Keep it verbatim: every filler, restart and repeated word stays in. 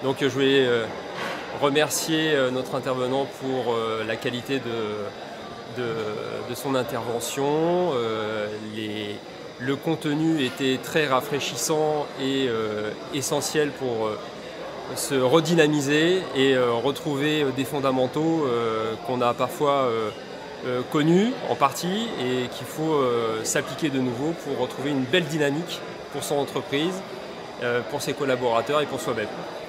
Donc je voulais euh, remercier euh, notre intervenant pour euh, la qualité de, de, de son intervention. Euh, les, le contenu était très rafraîchissant et euh, essentiel pour euh, se redynamiser et euh, retrouver des fondamentaux euh, qu'on a parfois euh, euh, connus en partie et qu'il faut euh, s'appliquer de nouveau pour retrouver une belle dynamique pour son entreprise, euh, pour ses collaborateurs et pour soi-même.